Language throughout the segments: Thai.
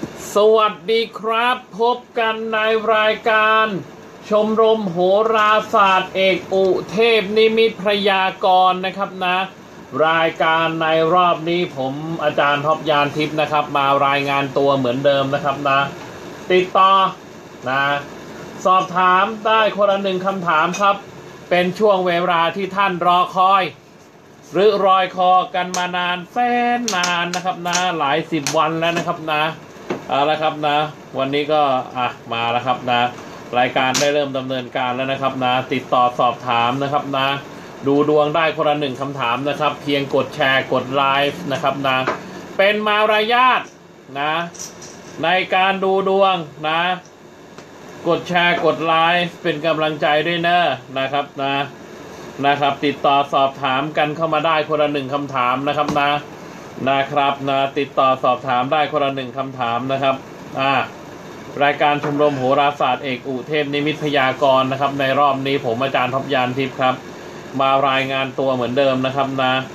สวัสดีครับพบกันในรายการชมรมโหราศาสตร์เอกอุเทพนิมิตพยากรณ์นะครับนะรายการในรอบนี้ผมอาจารย์ท็อปยานทิพย์นะครับมารายงานตัวเหมือนเดิมนะครับนะติดต่อนะสอบถามได้คนละหนึ่งคำถามครับเป็นช่วงเวลาที่ท่านรอคอยหรือรอยคอกันมานานแสนนานนะครับนะหลายสิบวันแล้วนะครับนะเอาละครับนะวันนี้ก็มาแล้วครับนะรายการได้เริ่มดำเนินการแล้วนะครับนะติดต่อสอบถามนะครับนะดูดวงได้คนละหนึ่งคำถามนะครับเพียงกดแชร์กดไลฟ์นะครับนะเป็นมารยาทนะในการดูดวงนะกดแชร์กดไลฟ์เป็นกำลังใจด้วยนะครับนะครับติดต่อสอบถามกันเข้ามาได้คนละหนึ่งคำถามนะครับนะครับติดต่อสอบถามได้คนละหนึ่งคำถามนะครับรายการชมรมโหราศาสตร์เอกอุเทพนิมิตพยากรณ์นะครับในรอบนี้ผมอาจารย์ท็อปยานทิพย์ครับมารายงานตัวเหมือนเดิมนะครับ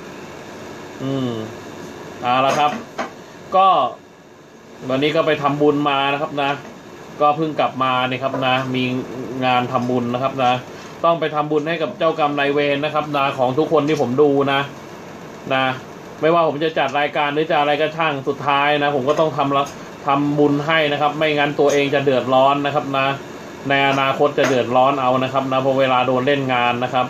เอาละครับก็วันนี้ก็ไปทำบุญมานะครับก็เพิ่งกลับมานี่ครับมีงานทำบุญนะครับต้องไปทำบุญให้กับเจ้ากรรมนายเวรนะครับของทุกคนที่ผมดูนะไม่ว่าผมจะจัดรายการหรือจะอะไรก็ช่างสุดท้ายผมก็ต้องทำบุญให้นะครับไม่งั้นตัวเองจะเดือดร้อนนะครับในอนาคตจะเดือดร้อนเอานะครับพอเวลาโดนเล่นงานนะครับ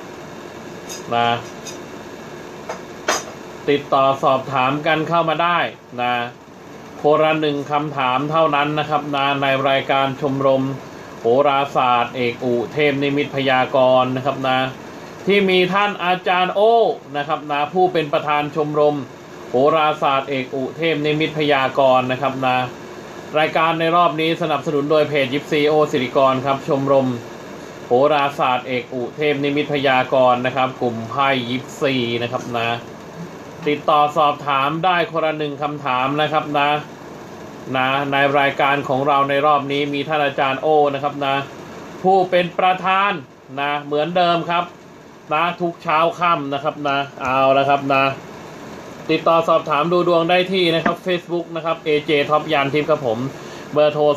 ติดต่อสอบถามกันเข้ามาได้คนละหนึ่งคำถามเท่านั้นนะครับในรายการชมรมโหราศาสตร์เอกอุเทพนิมิตพยากรณ์นะครับที่มีท่านอาจารย์โอนะครับผู้เป็นประธานชมรมโหราศาสตร์เอกอุเทพนิมิตพยากรณ์นะครับรายการในรอบนี้สนับสนุนโดยเพจยิปซีโอสิริกรครับชมรมโหราศาสตร์เอกอุเทพนิมิตพยากรณ์นะครับกลุ่มไพ่ยิปซีนะครับติดต่อสอบถามได้คนละหนึ่งคำถามนะครับในรายการของเราในรอบนี้มีท่านอาจารย์โอนะครับผู้เป็นประธานเหมือนเดิมครับทุกเช้าค่ำนะครับเอาละครับติดต่อสอบถามดูดวงได้ที่นะครับ Facebook นะครับ AJ ท็อปยานทิพย์ครับผมเบอร์โทร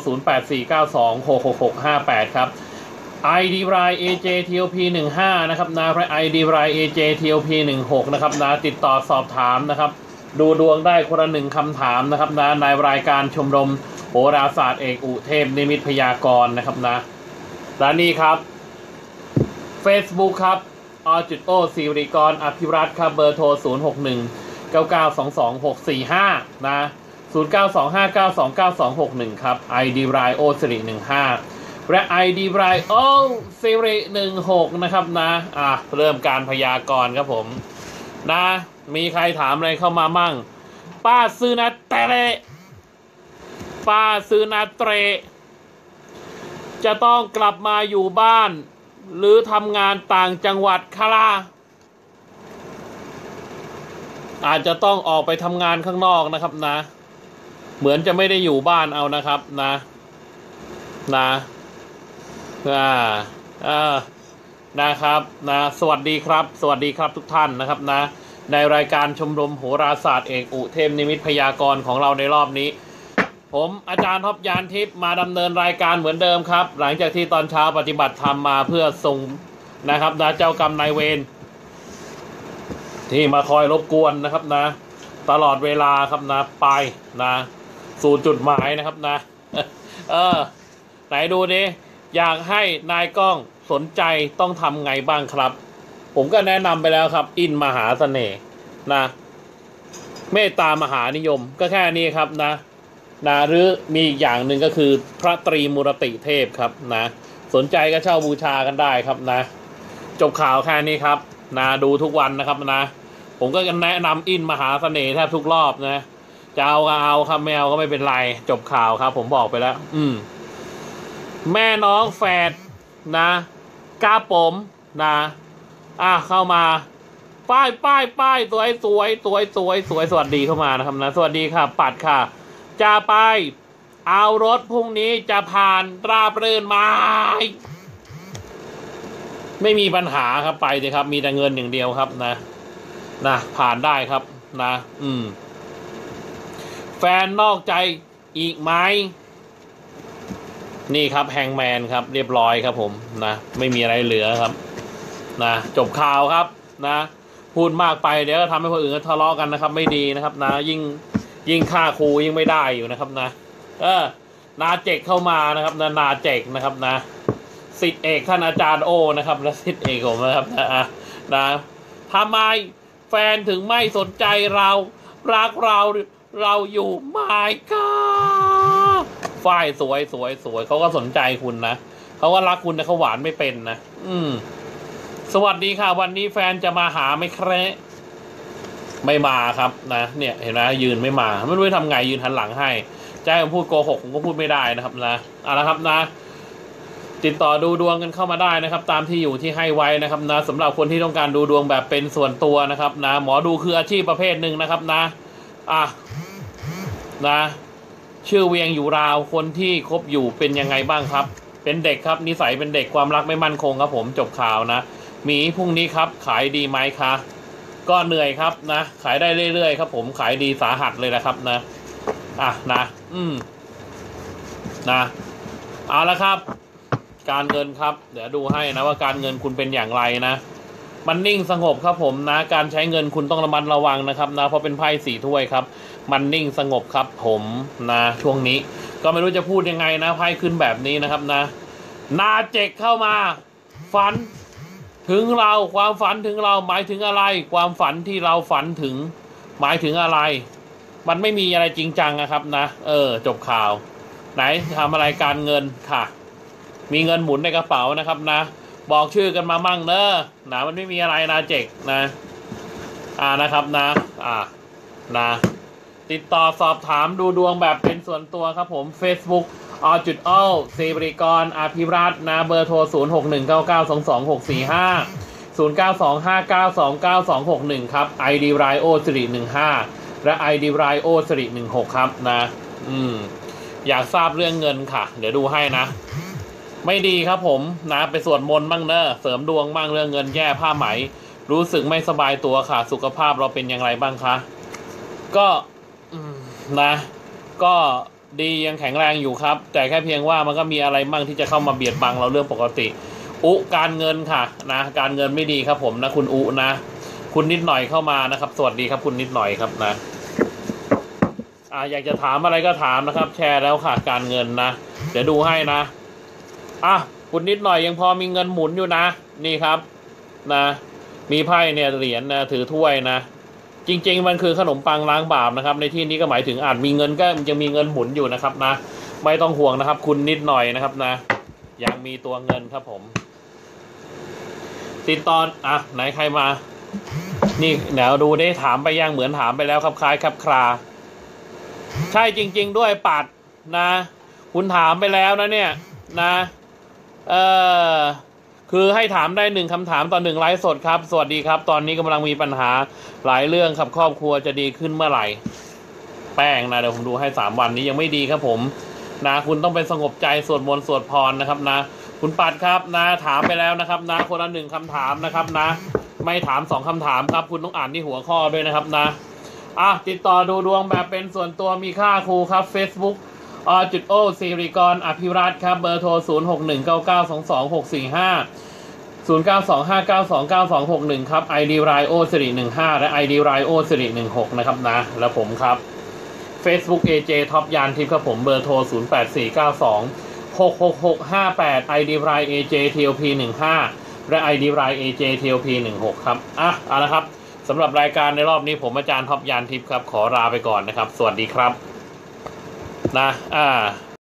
0849266658 ครับ ID Line AJ TOP 15นะครับและ ID Line AJ TOP 16นะครับติดต่อสอบถามนะครับดูดวงได้คนละหนึ่งคำถามนะครับในรายการชมรมโหราศาสตร์เอกอุเทพนิมิตพยากรณ์นะครับและนี่ครับ Facebook ครับอ.ศิริกรอภิรัตน์ครับเบอร์โทร0619922645 0925929261 ครับ ID Line โอสิริ15และ ID Line โอสิริ16นะครับเริ่มการพยากรณ์ครับผมมีใครถามอะไรเข้ามามั่งป้าซื้อนาเตเรจะต้องกลับมาอยู่บ้านหรือทำงานต่างจังหวัดคะอาจจะต้องออกไปทำงานข้างนอกนะครับเหมือนจะไม่ได้อยู่บ้านเอานะครับนะครับสวัสดีครับทุกท่านนะครับในรายการชมรมโหราศาสตร์เอกอุเทพนิมิตพยากรณ์ของเราในรอบนี้ผมอาจารย์ท็อปยานทิพย์มาดำเนินรายการเหมือนเดิมครับหลังจากที่ตอนเช้าปฏิบัติธรรมมาเพื่อส่งนะครับเจ้ากรรมนายเวรที่มาคอยรบกวนนะครับตลอดเวลาครับไปสู่จุดหมายนะครับไหนดูดิอยากให้นายก้องสนใจต้องทำไงบ้างครับผมก็แนะนำไปแล้วครับอินมหาเสน่ห์เมตตามหานิยมก็แค่นี้ครับหรือมีอีกอย่างหนึ่งก็คือพระตรีมุรติเทพครับสนใจก็เช่าบูชากันได้ครับจบข่าวแค่นี้ครับดูทุกวันนะครับผมก็แนะนำอินมหาเสน่ห์แทบทุกรอบจะเอาก็เอาครับไม่เอาก็ไม่เป็นไรจบข่าวครับผมบอกไปแล้วแม่น้องแฝดกาผมเข้ามาป้ายสวยสวัสดีเข้ามานะครับสวัสดีค่ะปัดค่ะจะไปเอารถพรุ่งนี้จะผ่านราบรื่นไหมไม่มีปัญหาครับไปสิครับมีแต่เงินอย่างเดียวครับผ่านได้ครับแฟนนอกใจอีกไหมนี่ครับแฮงแมนครับเรียบร้อยครับผมนะไม่มีอะไรเหลือครับนะจบข่าวครับนะพูดมากไปเดี๋ยวก็ทำให้คนอื่นทะเลาะกันนะครับไม่ดีนะครับนะยิ่งฆ่าครูยิ่งไม่ได้อยู่นะครับนะนาเจกเข้ามานะครับนาเจกนะครับนะศิษย์เอกท่านอาจารย์โอนะครับและศิษย์เอกผมนะครับนะทำไมแฟนถึงไม่สนใจเรารักเราอยู่ไม่ค่ะฝ้ายสวยเขาก็สนใจคุณนะเขาก็รักคุณแต่เขาหวานไม่เป็นนะสวัสดีค่ะวันนี้แฟนจะมาหาไหมครับไม่มาครับนะเนี่ยเห็นไหมยืนไม่มาไม่รู้จะทำไงยืนหันหลังให้จะให้ผมพูดโกหกผมก็พูดไม่ได้นะครับนะเอาละครับนะติดต่อดูดวงกันเข้ามาได้นะครับตามที่อยู่ที่ให้ไว้นะครับนะสำหรับคนที่ต้องการดูดวงแบบเป็นส่วนตัวนะครับนะหมอดูคืออาชีพประเภทหนึ่งนะครับนะนะชื่อเวียงอยู่ราวคนที่คบอยู่เป็นยังไงบ้างครับเป็นเด็กครับนิสัยเป็นเด็กความรักไม่มั่นคงครับผมจบข่าวนะมีพรุ่งนี้ครับขายดีไหมคะก็เหนื่อยครับนะขายได้เรื่อยๆครับผมขายดีสาหัสเลยนะครับนะนะนะเอาละครับการเงินครับเดี๋ยวดูให้นะว่าการเงินคุณเป็นอย่างไรนะมันนิ่งสงบครับผมนะการใช้เงินคุณต้องระมัดระวังนะครับนะเพราะเป็นไพ่สี่ถ้วยครับมันนิ่งสงบครับผมนะช่วงนี้ก็ไม่รู้จะพูดยังไงนะไพ่ขึ้นแบบนี้นะครับนะนาเจกเข้ามาฝันถึงเราความฝันถึงเราหมายถึงอะไรความฝันที่เราฝันถึงหมายถึงอะไรมันไม่มีอะไรจริงจังนะครับนะจบข่าวไหนทำอะไรการเงินค่ะมีเงินหมุนในกระเป๋านะครับนะบอกชื่อกันมามั่งเนอะนะมันไม่มีอะไรนะเจกนะนะครับนะนะติดต่อสอบถามดูดวงแบบเป็นส่วนตัวครับผม Facebook ศิริกรอภิรัตน์นะเบอร์โทร 0619922645 0925929261 ครับ ID Rio สิริ15และ ID Rio สิริ16ครับนะอยากทราบเรื่องเงินค่ะเดี๋ยวดูให้นะไม่ดีครับผมนะไปสวดมนต์บ้างเนอะเสริมดวงบ้างเรื่องเงินแย่ผ้าไหมรู้สึกไม่สบายตัวค่ะสุขภาพเราเป็นอย่างไรบ้างคะก็นะก็ดียังแข็งแรงอยู่ครับแต่แค่เพียงว่ามันก็มีอะไรบ้างที่จะเข้ามาเบียดบังเราเรื่องปกติการเงินค่ะนะการเงินไม่ดีครับผมนะคุณนะคุณนิดหน่อยเข้ามานะครับสวัสดีครับคุณนิดหน่อยครับนะอยากจะถามอะไรก็ถามนะครับแชร์แล้วค่ะการเงินนะเดี๋ยวดูให้นะคุณนิดหน่อยยังพอมีเงินหมุนอยู่นะนี่ครับนะมีไพ่เนี่ยเหรียญนะถือถ้วยนะจริงๆมันคือขนมปังล้างบาปนะครับในที่นี้ก็หมายถึงอาจมีเงินก็ยังมีเงินหมุนอยู่นะครับนะไม่ต้องห่วงนะครับคุณนิดหน่อยนะครับนะยังมีตัวเงินครับผมติดต่อไหนใครมานี่เดี๋ยวดูได้ถามไปยังเหมือนถามไปแล้วครับคล้ายครับคราใช่จริงๆด้วยปัดนะคุณถามไปแล้วนะเนี่ยนะคือให้ถามได้1คำถามต่อ1ไลฟ์สดครับสวัสดีครับตอนนี้กำลังมีปัญหาหลายเรื่องครับครอบครัวจะดีขึ้นเมื่อไหร่แป้งนะเดี๋ยวผมดูให้3วันนี้ยังไม่ดีครับผมนะคุณต้องไปสงบใจสวดมนต์สวดพรนะครับนะคุณปัดครับนะถามไปแล้วนะครับนะคนละ1คำถามนะครับนะไม่ถาม2คำถามครับคุณต้องอ่านที่หัวข้อด้วยนะครับนะติดต่อดูดวงแบบเป็นส่วนตัวมีค่าครูครับ Facebookศิริกรอภิรัตน์ครับเบอร์โทร 0619922645 0925929261 ครับ ID Rio สิริ15และ ID Rio สิริ16นะครับนะแล้วผมครับ Facebook AJ ท็อปยานทิพย์ครับผมเบอร์โทร 0849266658 ID Rio AJ TOP 15และ ID Rio AJ TOP 16ครับเอาละครับสำหรับรายการในรอบนี้ผมอาจารย์ท็อปยานทิพย์ครับขอลาไปก่อนนะครับสวัสดีครับนะ